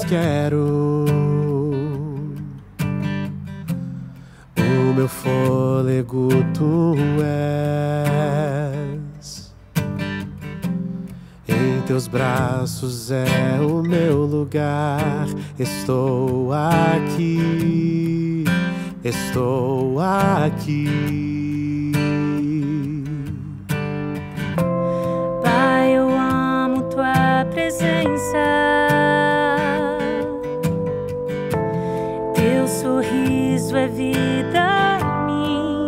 mais quero. O meu fôlego tu és. Em teus braços é o meu lugar. Estou aqui, estou aqui. Pai, eu amo tua presença. Teu sorriso é vida em mim.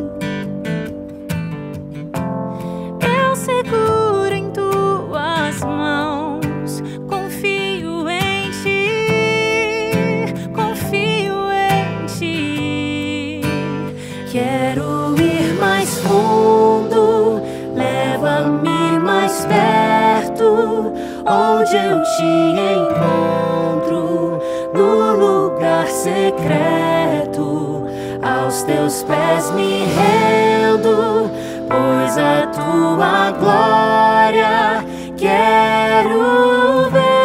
Eu seguro em tuas mãos. Confio em ti, confio em ti. Quero ir mais fundo, leva-me mais perto, onde eu te encontro, no lugar secreto. Aos teus pés me rendo, pois a tua glória quero ver.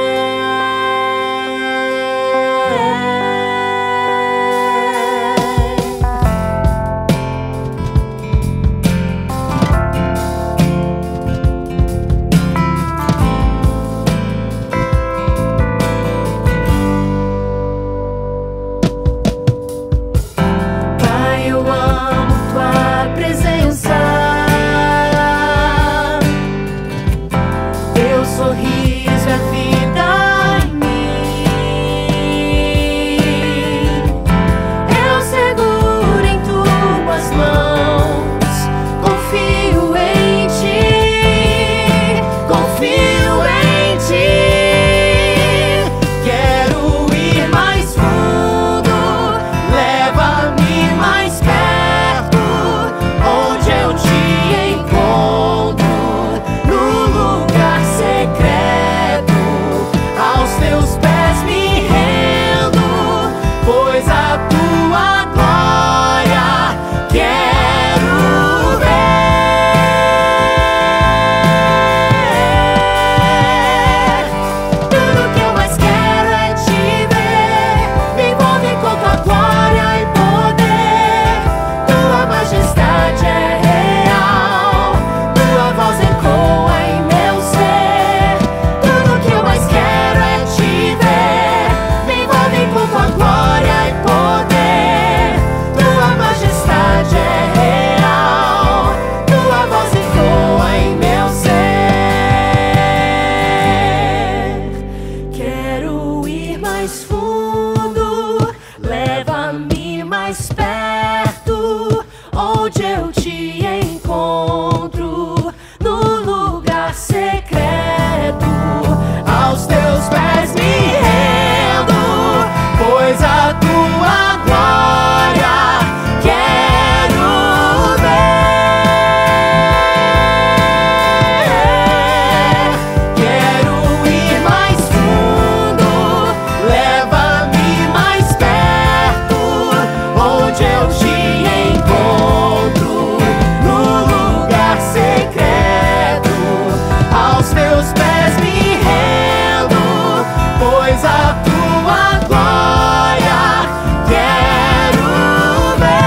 Pai, eu amo tua presença. Teu sorriso é vida em mim. Eu seguro em tuas mãos. Confio em ti, confio em ti. Quero ir mais fundo, leva-me mais perto, onde eu te encontro, no lugar secreto. Aos teus pés me rendo, pois a tua glória quero ver. Tudo que eu mais quero é te ver. Me envolve com tua glória e poder. Tua majestade é real, tua voz ecoa em meu ser. Tudo que eu mais quero é te ver. Me envolve com tua glória e poder. Tua majestade é real, tua voz ecoa em meu ser. Quero ir mais fundo, leva-me mais perto, onde eu te encontro, no lugar secreto. Aos teus pés me rendo, pois a tua glória quero ver. Quero ir mais fundo, leva-me mais perto, onde eu te encontro, no lugar secreto. Aos teus pés me rendo, pois a tua glória quero ver.